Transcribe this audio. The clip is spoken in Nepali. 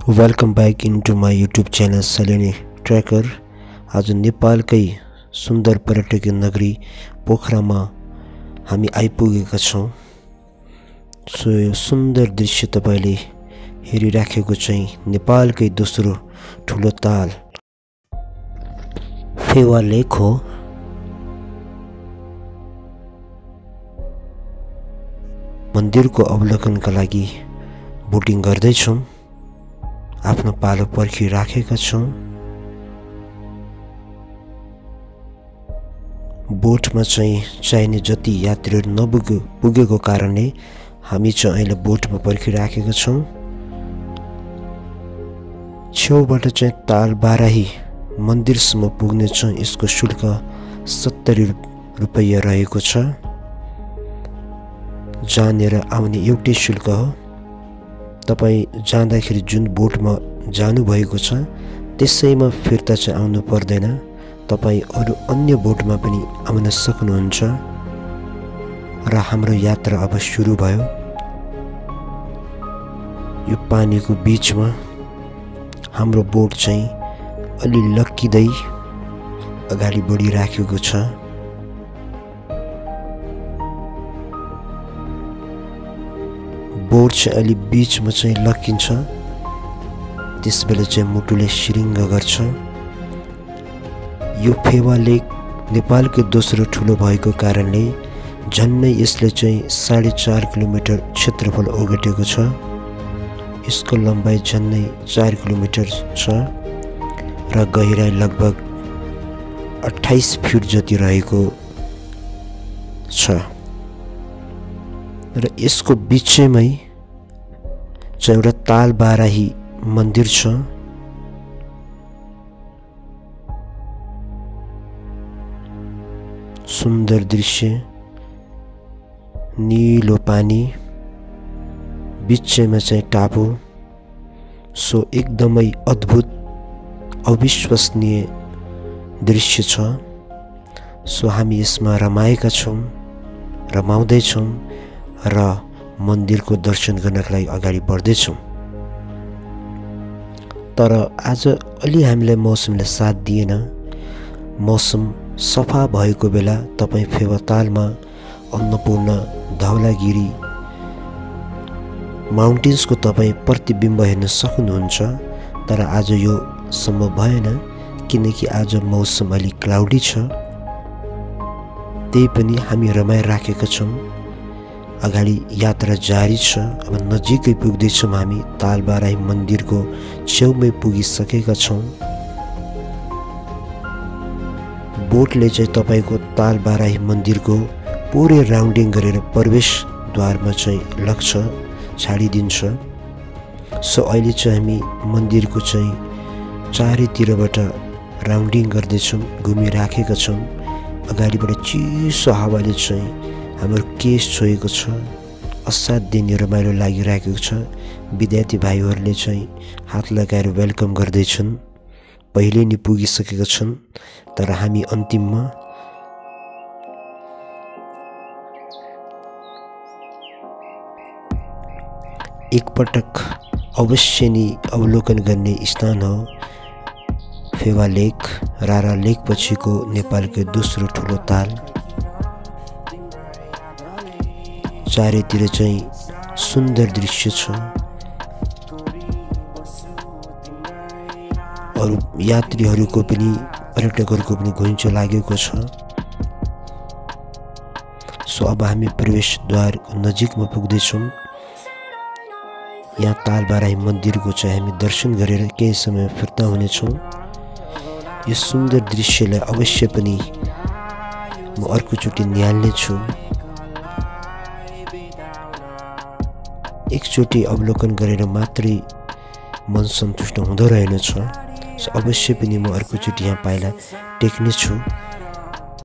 Welcome back into my YouTube channel सलेनी ट्र्याकर। आज नेपालकै सुन्दर पर्यटकीय नगरी पोखरामा हामी आइपुगेका छौँ। सो यो सुन्दर दृश्य तपाईले हेरिराखेको चाहिँ नेपालकै दोस्रो ठुलो ताल फेवा लेक हो। मन्दिरको अवलोकनका लागि बोटिङ गर्दैछौँ। आफ्नो पालो पर्खिराखेका छौँ। बोटमा चाहिँ चाहिने जति यात्रीहरू नपुगेको कारणले हामी चाहिँ अहिले बोटमा पर्खिराखेका छौँ। छेउबाट चाहिँ ताल बाराही मन्दिरसम्म पुग्ने चाहिँ यसको शुल्क 70 रुपैयाँ रहेको छ। जानेर आउने एउटै शुल्क हो। तपाई जाँदाखेरि जुन बोटमा जानुभएको छ त्यसैमा फिर्ता चाहिँ आउनु पर्दैन। तपाई अरु अन्य बोटमा पनि आउन सक्नुहुन्छ। र हाम्रो यात्रा अब सुरु भयो। यो पानीको बीचमा हाम्रो बोट चाहिँ अलि लक्किँदै अगाडि बढिराखेको छ। बोट चाहिँ अलि बीचमा चाहिँ लक्किन्छ। त्यसबेला चाहिँ मुटुले सिरिङ्ग गर्छ। यो फेवा लेक नेपालकै दोस्रो ठुलो भएको कारणले झन्नै यसले चाहिँ 4.5 किलोमिटर क्षेत्रफल ओगटेको छ। यसको लम्बाइ झन्नै 4 किलोमिटर छ र गहिराई लगभग 28 फिट जति रहेको छ। र यसको बीचमै चाहिँ एउटा ताल बाराही मन्दिर छ। सुन्दर दृश्य, नीलो पानी, बीचैमा चाहिँ टापु। सो एकदमै अद्भुत अविश्वसनीय दृश्य छ। सो हामी यसमा रमाएका छौँ, रमाउँदैछौँ र मन्दिरको दर्शन गर्नका लागि अगाडि बढ्दैछौँ। तर आज अलि हामीलाई मौसमले साथ दिएन। मौसम सफा भएको बेला तपाई फेवा तालमा अन्नपूर्ण, धौलागिरी माउन्टेन्सको तपाई प्रतिबिम्ब हेर्न सक्नुहुन्छ। तर आज यो सम्भव भएन किनकि आज मौसम अलि क्लाउडी छ। त्यही पनि हामी रमाइराखेका छौँ। अगाडि यात्रा जारी छ। अब नजिकै पुग्दैछौँ। हामी ताल बाराही मन्दिरको छेउमै पुगिसकेका छौँ। बोटले चाहिँ तपाईको ताल बाराही मन्दिरको पुरै राउन्डिङ गरेर प्रवेशद्वारमा चाहिँ लग्छ, छाडिदिन्छ। सो अहिले चाहिँ हामी मन्दिरको चाहिँ चारैतिरबाट राउन्डिङ गर्दैछौँ, घुमिराखेका छौँ। अगाडिबाट चिसो हावाले चाहिँ हाम्रो केश छोएको छ। असाध्यै नै रमाइलो लागिरहेको छ। विद्यार्थी भाइहरूले चाहिँ हात लगाएर वेलकम गर्दैछन्। पहिले नै पुगिसकेका छन्। तर हामी अन्तिममा। एकपटक अवश्य नै अवलोकन गर्ने स्थान हो फेवा लेक। रारा लेक पछिको नेपालकै दोस्रो ठुलो ताल। चारैतिर चाहिँ सुन्दर दृश्य छ। अरु यात्रीहरूको पनि, पर्यटकहरूको पनि घुइँचो लागेको छ। सो अब हामी प्रवेशद्वार नजिकमा पुग्दैछौँ। यहाँ ताल बाराही मन्दिरको चाहिँ हामी दर्शन गरेर केही समय फिर्ता हुनेछौँ। यो सुन्दर दृश्यलाई अवश्य पनि म अर्कोचोटि निहाल्ने छु। एकचोटि अवलोकन गरेर मात्रै मन सन्तुष्ट हुँदो रहेनछ। सो अवश्य पनि म अर्कोचोटि यहाँ पाइला टेक्नेछु।